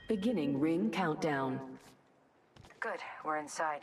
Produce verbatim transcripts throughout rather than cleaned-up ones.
Beginning ring countdown. Good, we're inside.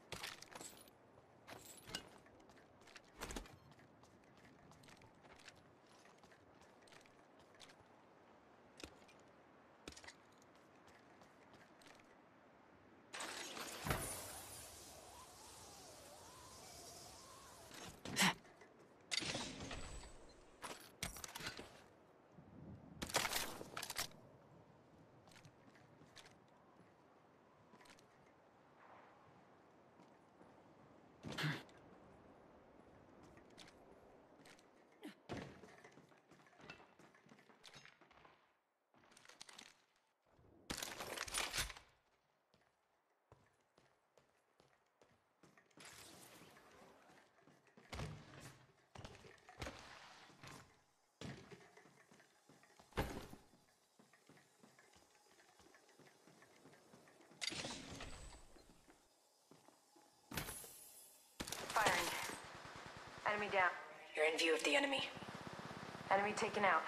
Firing. Enemy down. You're in view of the enemy. Enemy taken out.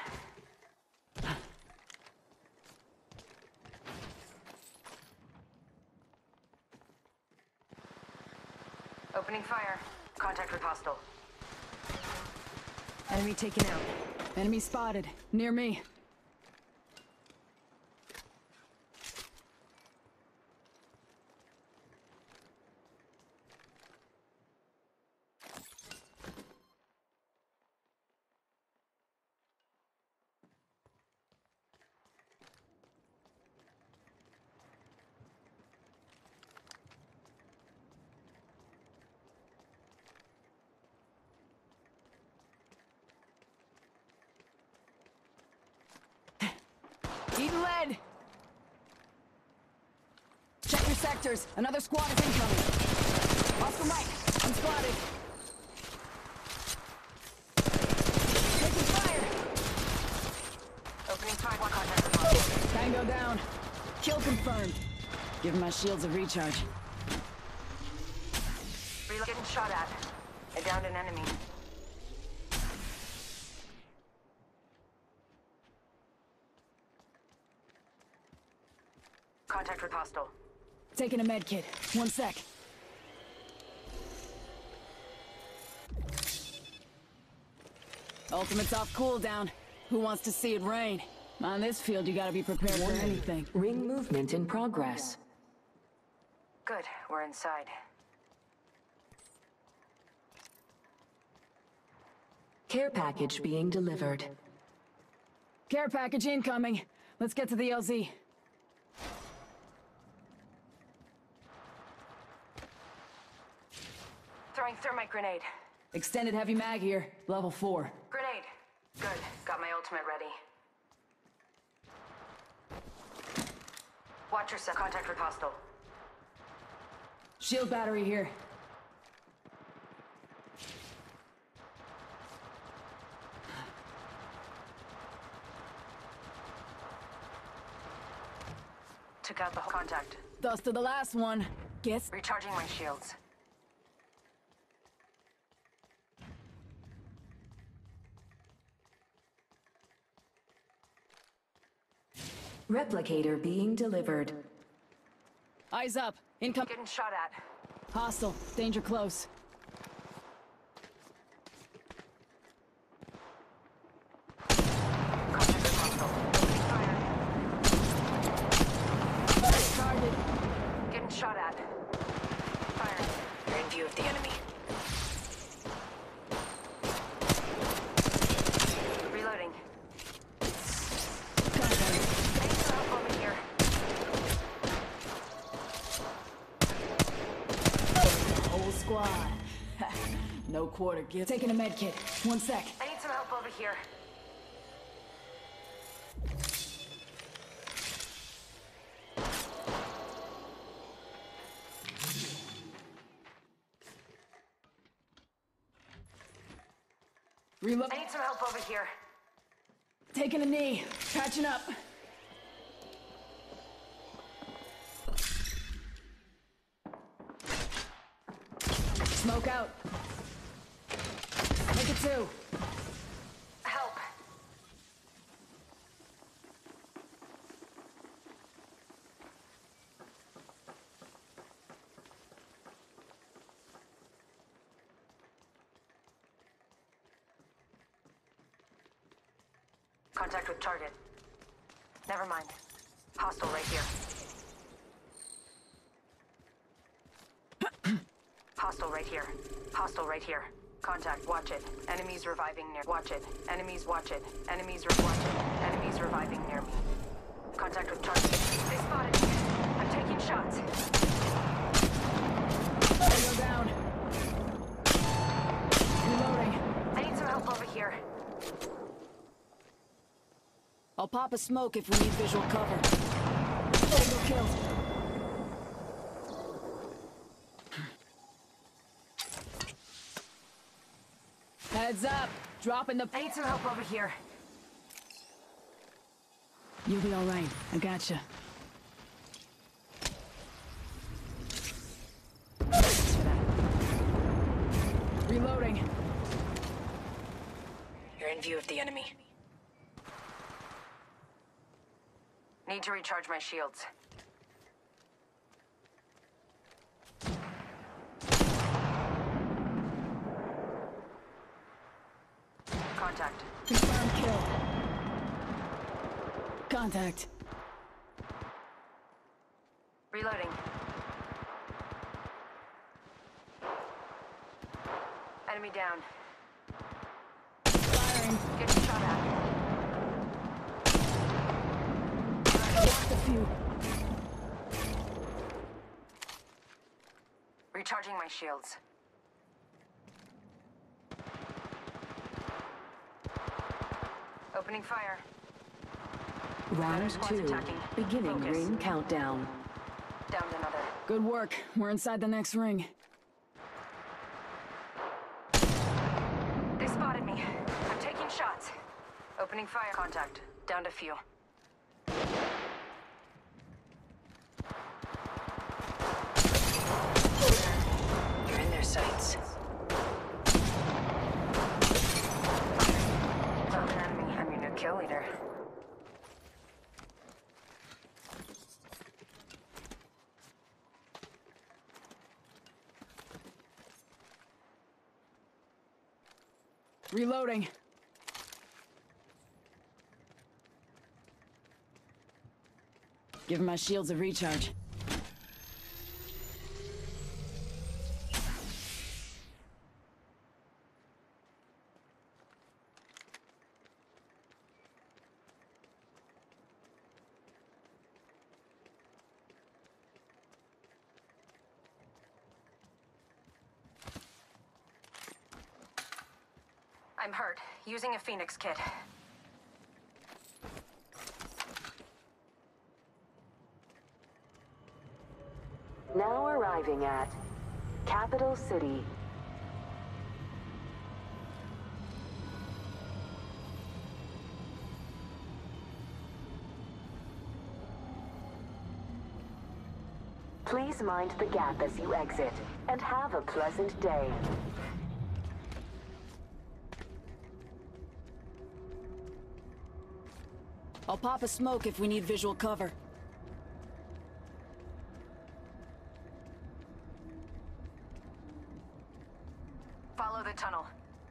Opening fire. Contact with hostile. Enemy taken out. Enemy spotted. Near me. Eating lead! Check your sectors. Another squad is incoming. Oscar Mike, I'm spotted. Taking fire! Opening fire. One contact with hostile. Tango down. Kill confirmed. Give my shields a recharge. Reload. Getting shot at. I downed an enemy. Contact with hostile. Taking a med kit. One sec. Ultimate's off cooldown. Who wants to see it rain? On this field, you gotta be prepared for anything. Ring movement in progress. Good, we're inside. Care package being delivered. Care package incoming. Let's get to the L Z. Throwing thermite grenade. Extended heavy mag here. Level four. Grenade. Good. Got my ultimate ready. Watch yourself. Contact with hostile. Shield battery here. Took out the whole contact. Dust to the last one. Guess. Recharging my shields. Replicator being delivered. Eyes up. Income. Getting shot at. Hostile. Danger close. Contact with hostile. Opening fire. Target. Getting shot at. Fire. You're in view of the enemy. Reloading. Thanks for help over here. Whole squad. No quarter gift. Taking a med kit. One sec. I need some help over here. Reload. I need some help over here. Taking a knee. Patching up. Smoke out. Make it two. Help. Contact with target. Never mind. Hostile right here. Hostile right here. Hostile right here. Contact, watch it. Enemies reviving near. Watch it. Enemies, watch it. Enemies, re watch it. Enemies reviving near me. Contact with target. They spotted me. I'm taking shots. Go down. Reloading. I need some help over here. I'll pop a smoke if we need visual cover. Tango killed. Heads up! Dropping the... I need some help over here. You'll be all right. I gotcha. Reloading. You're in view of the enemy. Need to recharge my shields. Contact. Confirm kill. Contact. Reloading. Enemy down. Firing. Getting shot at. Lost a few. Recharging my shields. Opening fire. Round squad's two. attacking. Beginning Focus. ring countdown. Downed another. Good work. We're inside the next ring. They spotted me. I'm taking shots. Opening fire. Contact. Down to few. You're in their sights. Found an enemy. I'm your new kill leader. Reloading. Giving my shields a recharge. I'm hurt. Using a Phoenix kit. Now arriving at Capital City. Please mind the gap as you exit, and have a pleasant day. I'll pop a smoke if we need visual cover. Follow the tunnel.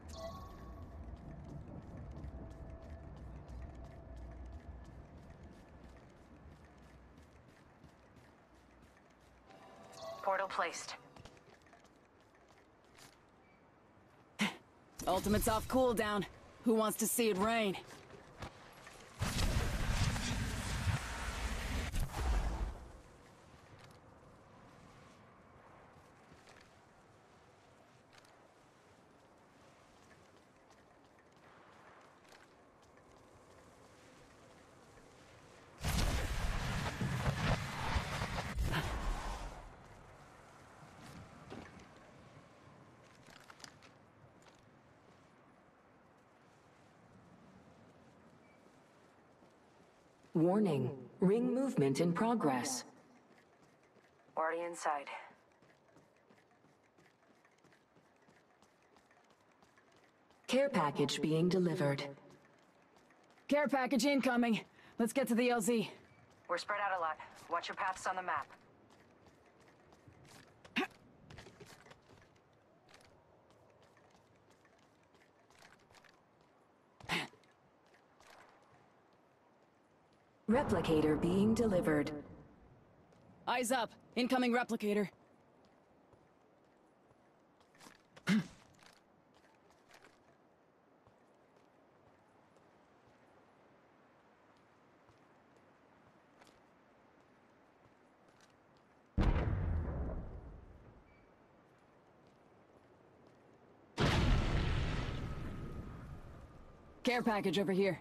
Portal placed. Ultimate's off cooldown. Who wants to see it rain? Warning. Ring movement in progress. Already inside. Care package being delivered. Care package incoming. Let's get to the L Z. We're spread out a lot. Watch your paths on the map. Replicator being delivered. Eyes up. Incoming replicator. Care package over here.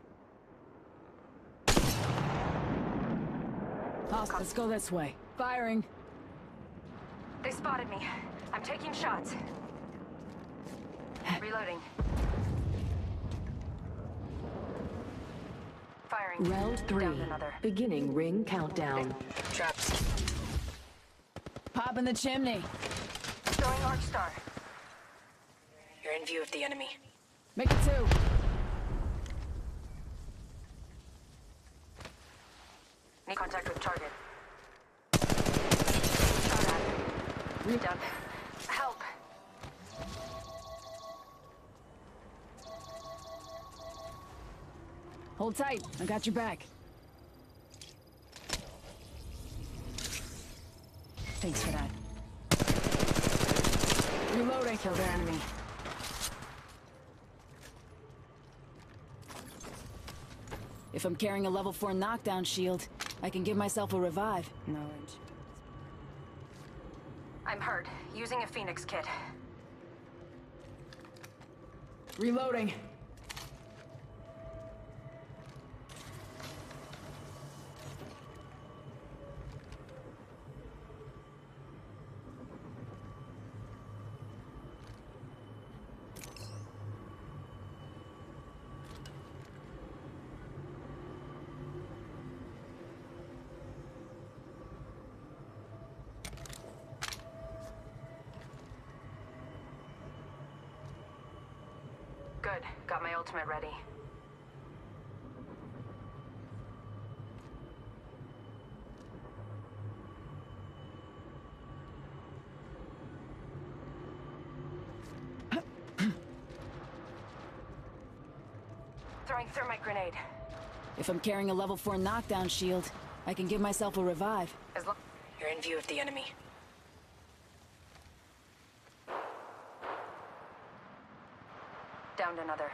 Oh, let's go this way. Firing. They spotted me. I'm taking shots. Reloading. Firing. Round three. Down another. Beginning ring countdown. Traps. Pop in the chimney. Throwing Arc Star. You're in view of the enemy. Make it two. Need contact with target. Shot at. Redone. Help! Hold tight. I got your back. Thanks for that. Reloading. Kill their enemy. If I'm carrying a level four knockdown shield, I can give myself a revive. No. I'm hurt. Using a Phoenix kit. Reloading. Good. Got my ultimate ready. Throwing thermite grenade. If I'm carrying a level four knockdown shield, I can give myself a revive. As long you're in view of the enemy. Downed another.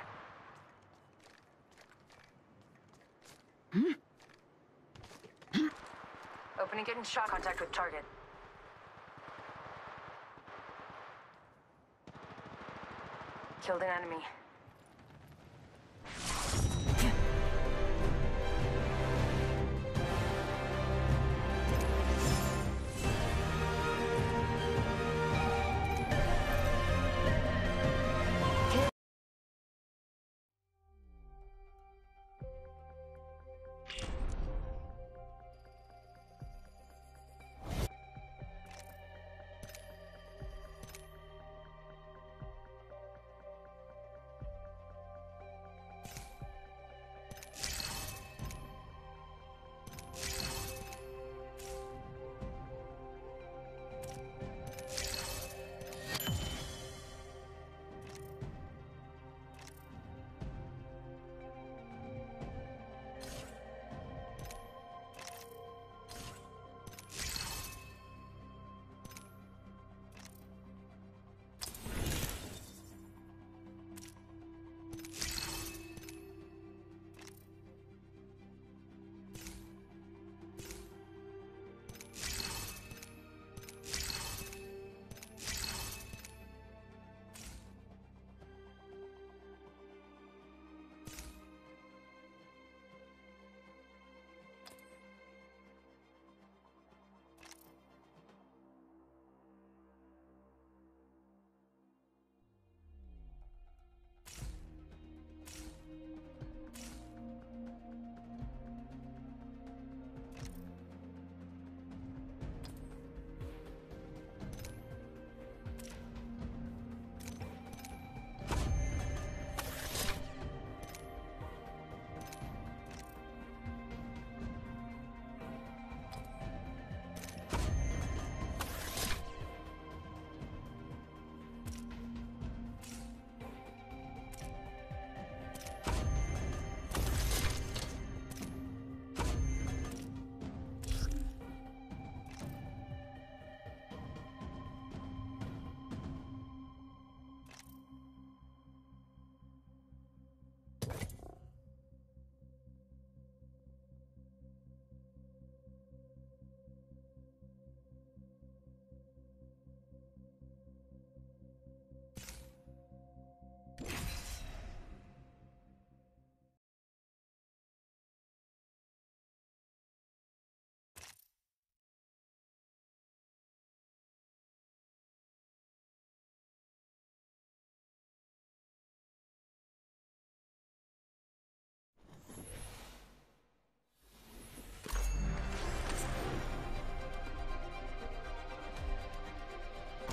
Opening, getting shot. Contact with target. Killed an enemy.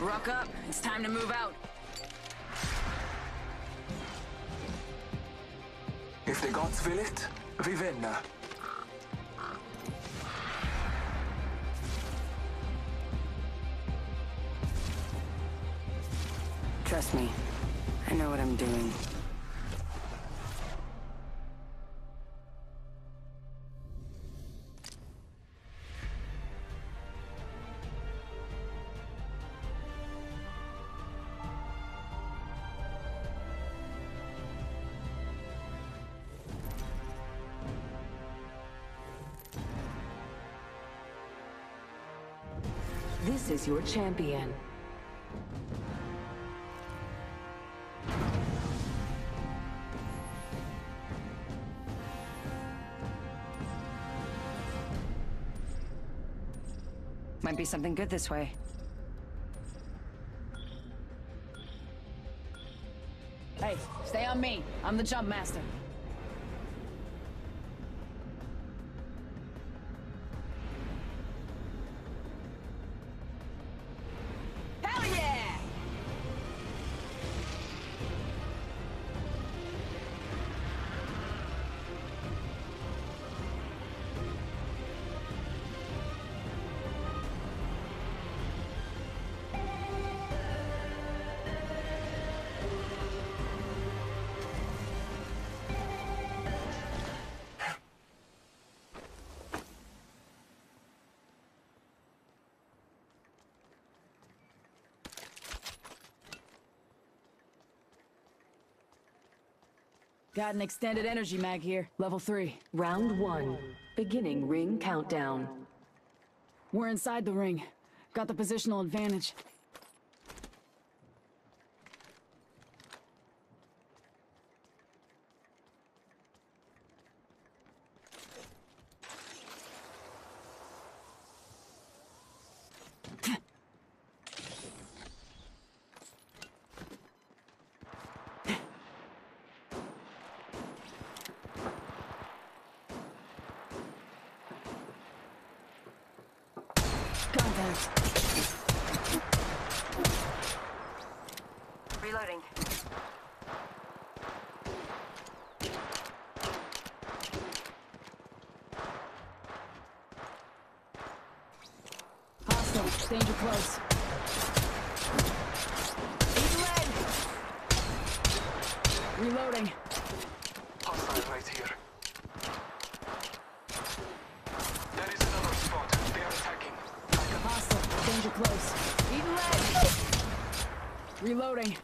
Ruck up. It's time to move out. If the gods will it, Vivenna. Trust me, I know what I'm doing. This is your champion. Might be something good this way. Hey, stay on me. I'm the jump master. Hell yeah! Got an extended energy mag here, level three. Round one. Beginning ring countdown. We're inside the ring. Got the positional advantage. Contact. Reloading. Hostile. Danger close. Eat leg. Reloading. Hostile right here. There is another spot. They are attacking. Hostile. Danger close. Eat leg. Reloading.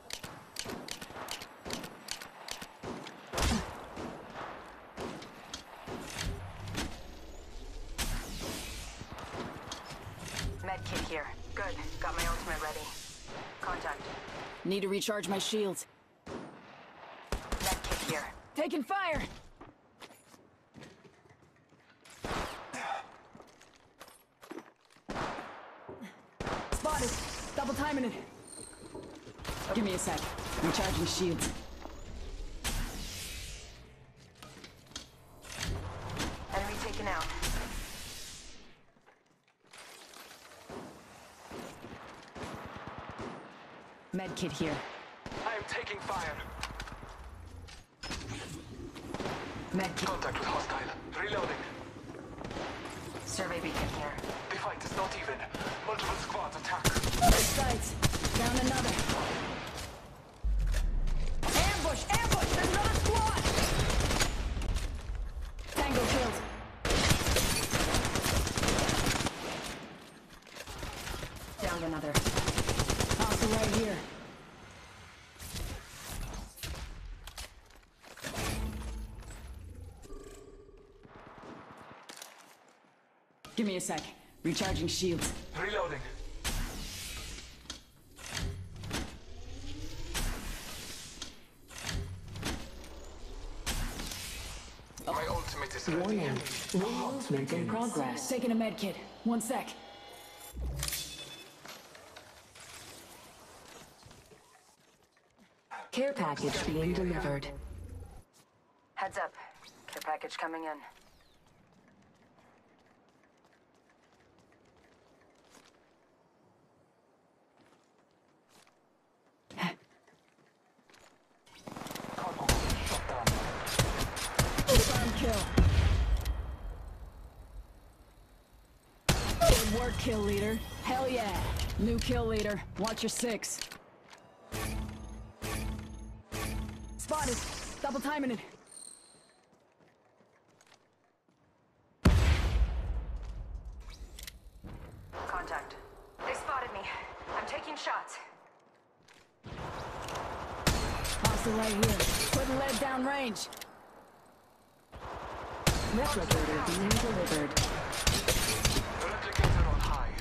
Medkit here. Good. Got my ultimate ready. Contact. Need to recharge my shields. Medkit here. Taking fire. Spotted. Double timing it. Give me a sec. Recharging shields. Enemy taken out. Medkit here. I am taking fire. Medkit. Contact with hostile. Reloading. Survey beacon here. The fight is not even. Multiple squads attack. Sights. Down another. Ambush! Ambush! There's another squad! Tango killed. Down another. Hostile right here. Give me a sec. Recharging shields. Reloading. My ultimate is ready. Warning. Ring movement in progress. Taking a med kit. One sec. Care package being delivered. Heads up. Care package coming in. Good work, kill leader. Hell yeah. New kill leader. Watch your six. Spotted. Double timing it. Contact. They spotted me. I'm taking shots. Hostile right here. Putting lead down range. Replicator being delivered. Replicator on high.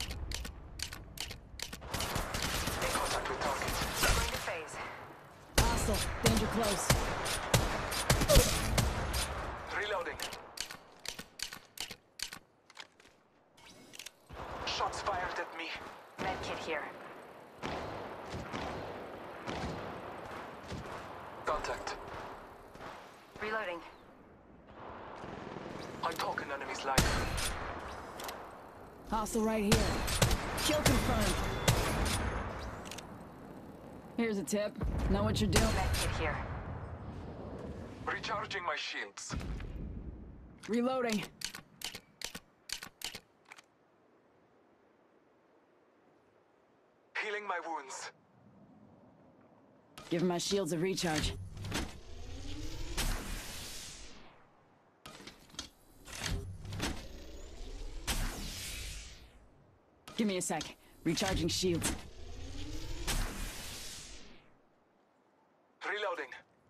In contact with target. Going to phase. Hostile. Danger close. Reloading. Shots fired at me. Medkit here. Contact. Reloading. I talk an enemy's life. Hostile right here. Kill confirmed. Here's a tip. Know what you're doing. Medkit here. Recharging my shields. Reloading. Healing my wounds. Give my shields a recharge. Give me a sec. Recharging shields. Reloading.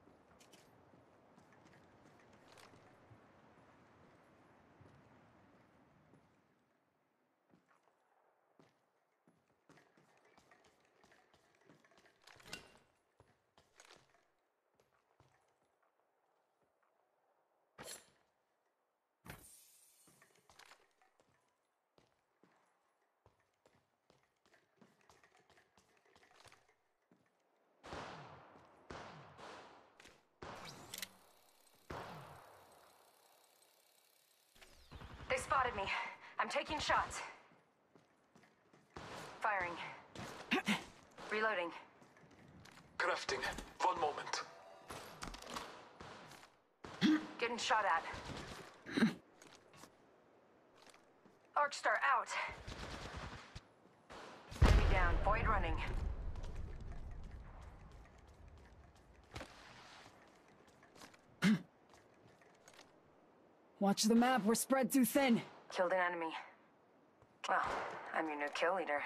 They spotted me. I'm taking shots. Firing. Reloading. Crafting. One moment. Getting shot at. Arcstar out. Enemy down. Void running. Watch the map. We're spread too thin. Killed an enemy. Well, I'm your new kill leader.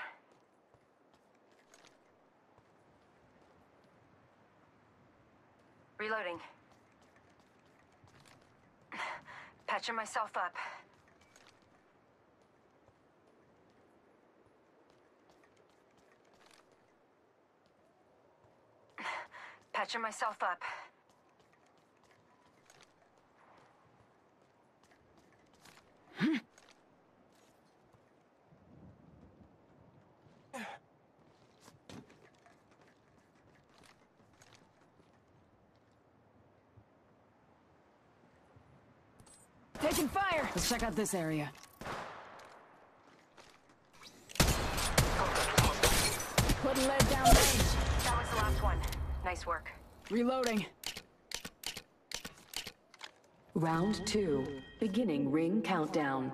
Reloading. Patching myself up. Patching myself up. Taking fire! Let's check out this area. Putting lead down range. That was the last one. Nice work. Reloading. Round two. Beginning ring countdown.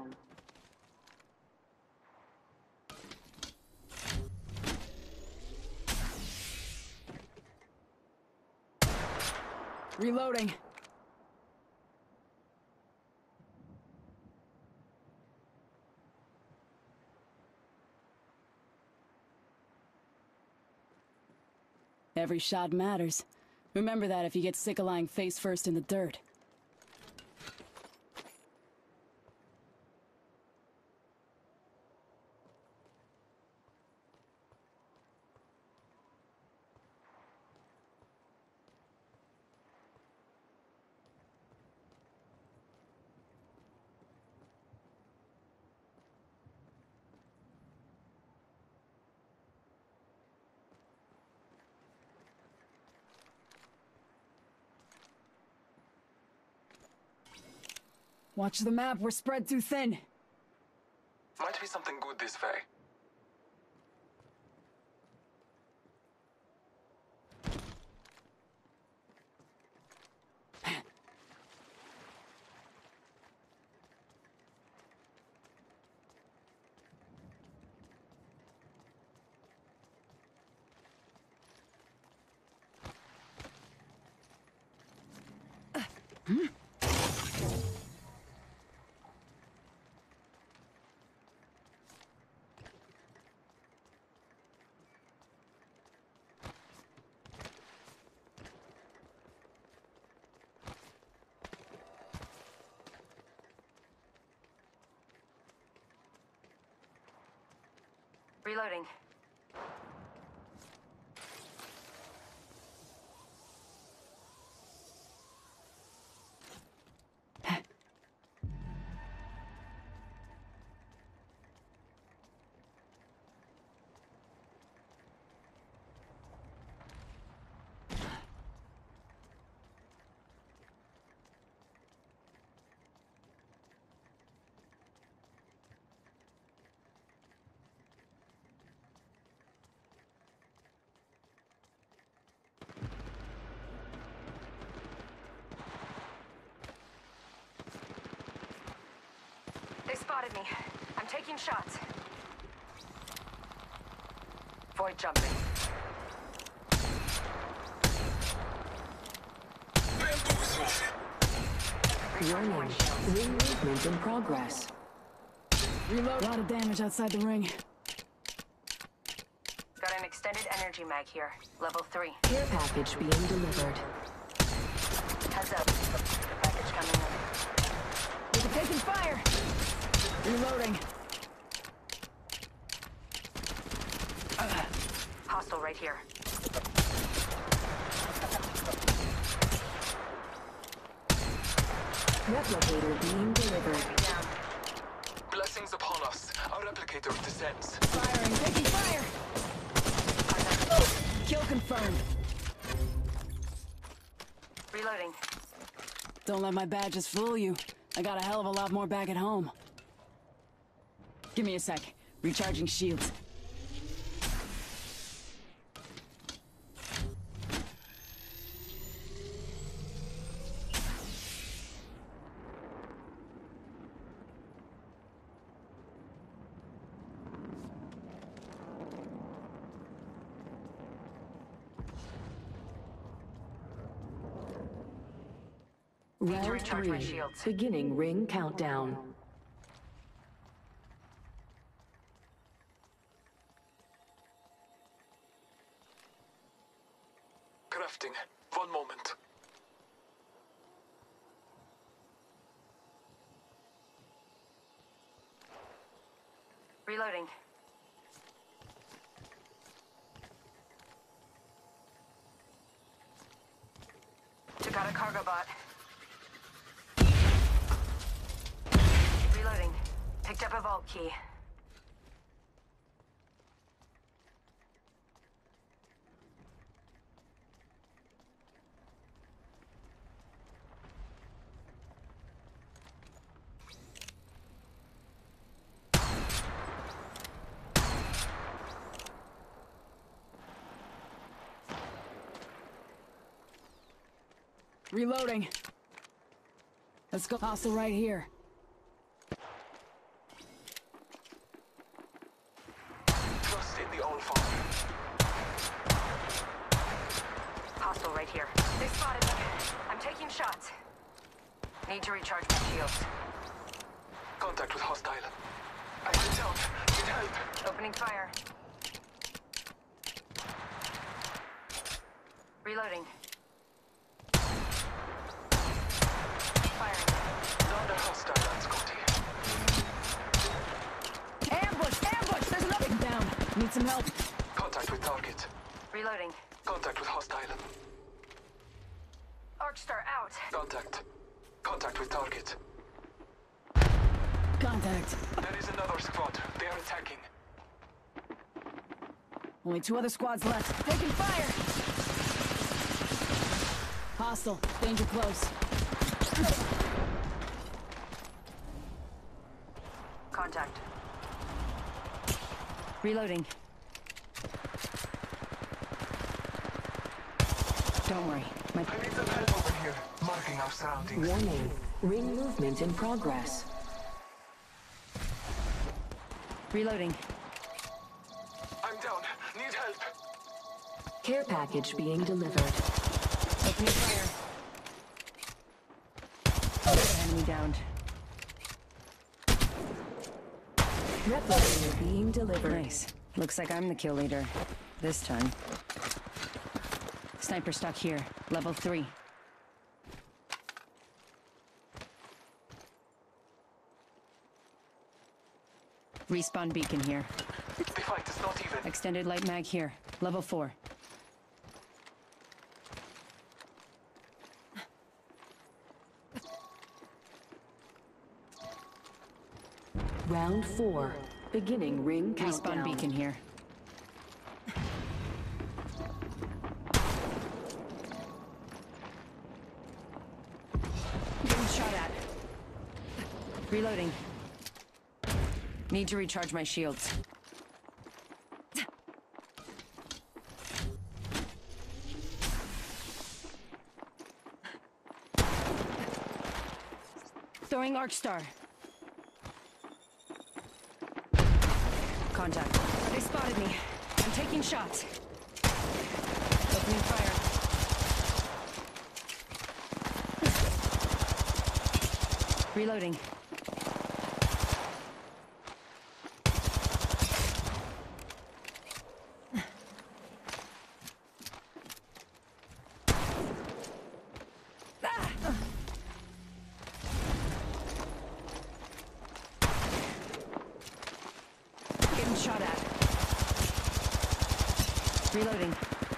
Reloading. Every shot matters. Remember that if you get sick of lying face first in the dirt. Watch the map. We're spread too thin. Might be something good this way. Reloading. They spotted me. I'm taking shots. Void jumping. Warning. Ring movement in progress. Reload. A lot of damage outside the ring. Got an extended energy mag here. Level three. Care package being delivered. Heads up. The package coming in. They're taking fire! Reloading. Uh, hostile right here. Replicator being delivered. Down. Blessings upon us. Our replicator descends. Firing. Taking fire! Kill confirmed. Reloading. Don't let my badges fool you. I got a hell of a lot more back at home. Give me a sec. Recharging shields. Need to Round recharge my three. shields. Beginning ring countdown. Crafting. One moment. Reloading. Took out a cargo bot. Reloading. Picked up a vault key. Reloading. Let's go. Hostile right here. Trust in the All-Father. Hostile right here. They spotted me. I'm taking shots. Need to recharge my shields. Contact with hostile. I need help. Need help. Opening fire. Reloading. Firing. Another hostile on Scotty. Ambush! Ambush! There's another down. Need some help. Contact with target. Reloading. Contact with hostile. Arcstar out. Contact. Contact with target. Contact. There is another squad. They are attacking. Only two other squads left. Taking fire! Hostile. Danger close. Contact. Reloading. Don't worry. My I need some help over here. Marking our surroundings. Warning. Ring movement in progress. Reloading. I'm down. Need help. Care package being delivered. Opening fire. Enemy downed. Replicator being delivered. Nice. Looks like I'm the kill leader. This time. Sniper stuck here. Level three. Respawn beacon here. The fight is not even. Extended light mag here. Level four. Round four. Beginning ring countdown. Respawn beacon here. Getting shot at. Reloading. Need to recharge my shields. Throwing Arc Star. Contact. They spotted me. I'm taking shots. Opening fire. Reloading. Getting shot at. Reloading.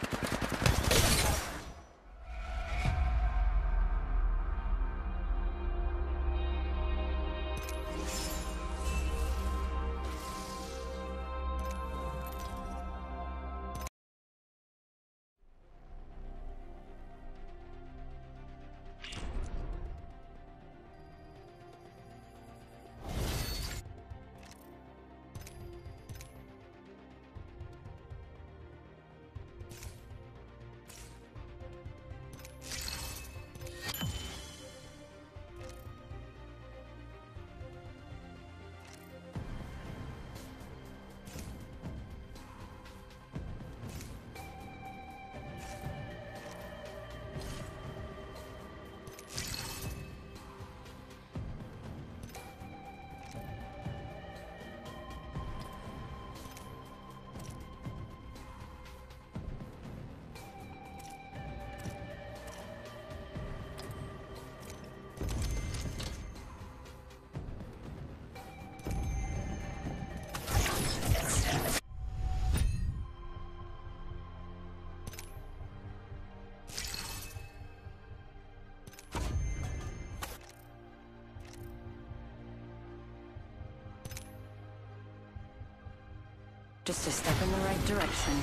Just a step in the right direction.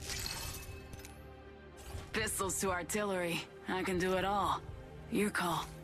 Pistols to artillery. I can do it all. Your call.